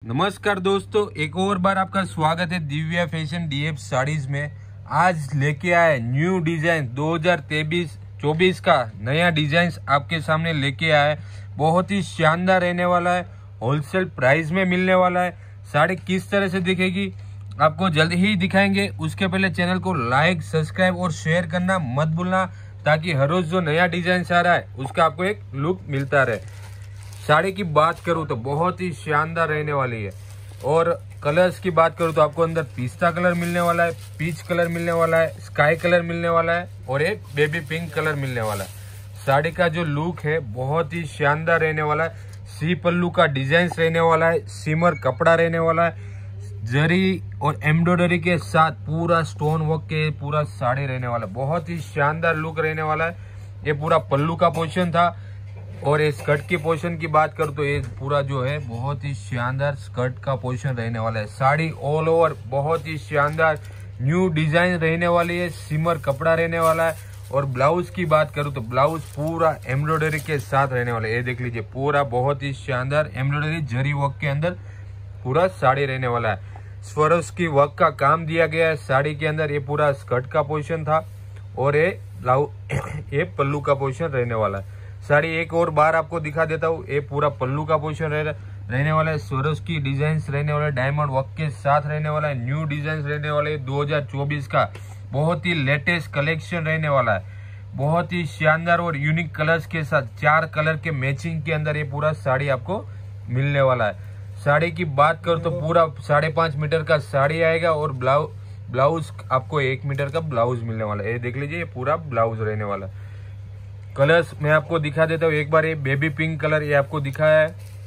नमस्कार दोस्तों, एक और बार आपका स्वागत है दिव्या फैशन डीएफ साड़ीज में। आज लेके आए न्यू डिजाइन 2023-24 का नया डिजाइन आपके सामने लेके आए। बहुत ही शानदार रहने वाला है, होलसेल प्राइस में मिलने वाला है। साड़ी किस तरह से दिखेगी आपको जल्द ही दिखाएंगे। उसके पहले चैनल को लाइक, सब्सक्राइब और शेयर करना मत भूलना, ताकि हर रोज जो नया डिजाइन आ रहा है उसका आपको एक लुक मिलता रहे। साड़ी की बात करूं तो बहुत ही शानदार रहने वाली है। और कलर्स की बात करूं तो आपको अंदर पिस्ता कलर मिलने वाला है, पीच कलर मिलने वाला है, स्काई कलर मिलने वाला है और एक बेबी पिंक कलर मिलने वाला है। साड़ी का जो लुक है बहुत ही शानदार रहने वाला है। सी पल्लू का डिजाइन रहने वाला है, सिमर कपड़ा रहने वाला है, जरी और एम्ब्रॉयडरी के साथ पूरा स्टोन वर्क के पूरा साड़ी रहने वाला है। बहुत ही शानदार लुक रहने वाला है। ये पूरा पल्लू का पोर्शन था। और ये स्कर्ट की पोर्शन की बात करूं तो ये पूरा जो है बहुत ही शानदार स्कर्ट का पोर्शन रहने वाला है। साड़ी ऑल ओवर बहुत ही शानदार न्यू डिजाइन रहने वाली है, सिमर कपड़ा रहने वाला है। और ब्लाउज की बात करूं तो ब्लाउज पूरा एम्ब्रॉयडरी के साथ रहने वाला है। ये देख लीजिए, पूरा बहुत ही शानदार एम्ब्रॉयडरी जरी वर्क के अंदर पूरा साड़ी रहने वाला है। स्वरस की वर्क का काम दिया गया है साड़ी के अंदर। ये पूरा स्कर्ट का पोर्शन था और ये ब्लाउज ये पल्लू का पोर्शन रहने वाला है। साड़ी एक और बार आपको दिखा देता हूँ। ये पूरा पल्लू का पोर्शन रहने वाला है, स्वरस की डिजाइन रहने वाला है, डायमंड वर्क के साथ रहने वाला है, न्यू डिजाइन रहने वाले 2024 का बहुत ही लेटेस्ट कलेक्शन रहने वाला है। बहुत ही शानदार और यूनिक कलर्स के साथ 4 कलर के मैचिंग के अंदर ये पूरा साड़ी आपको मिलने वाला है। साड़ी की बात करो तो पूरा 5.5 मीटर का साड़ी आएगा और ब्लाउज आपको 1 मीटर का ब्लाउज मिलने वाला है। ये देख लीजिए, ये पूरा ब्लाउज रहने वाला है। कलर्स मैं आपको दिखा देता हूँ एक बार। ये बेबी पिंक कलर ये आपको दिखाया है,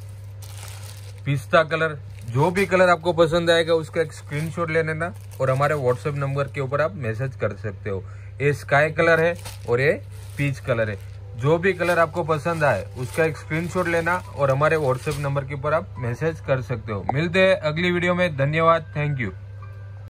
पिस्ता कलर। जो भी कलर आपको पसंद आएगा उसका एक स्क्रीनशॉट ले लेना और हमारे व्हाट्सएप नंबर के ऊपर आप मैसेज कर सकते हो। ये स्काई कलर है और ये पीच कलर है। जो भी कलर आपको पसंद आए उसका एक स्क्रीनशॉट लेना और हमारे व्हाट्सएप नंबर के ऊपर आप मैसेज कर सकते हो। मिलते हैं अगली वीडियो में। धन्यवाद, थैंक यू।